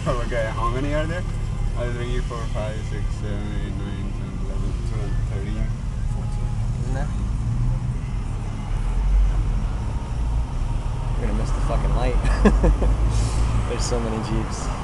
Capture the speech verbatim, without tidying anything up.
Okay, how many are there? Uh, three, four, five, six, seven, eight, nine, ten, eleven, twelve, thirteen, fourteen. Isn't there? You're gonna miss the fucking light. There's so many Jeeps.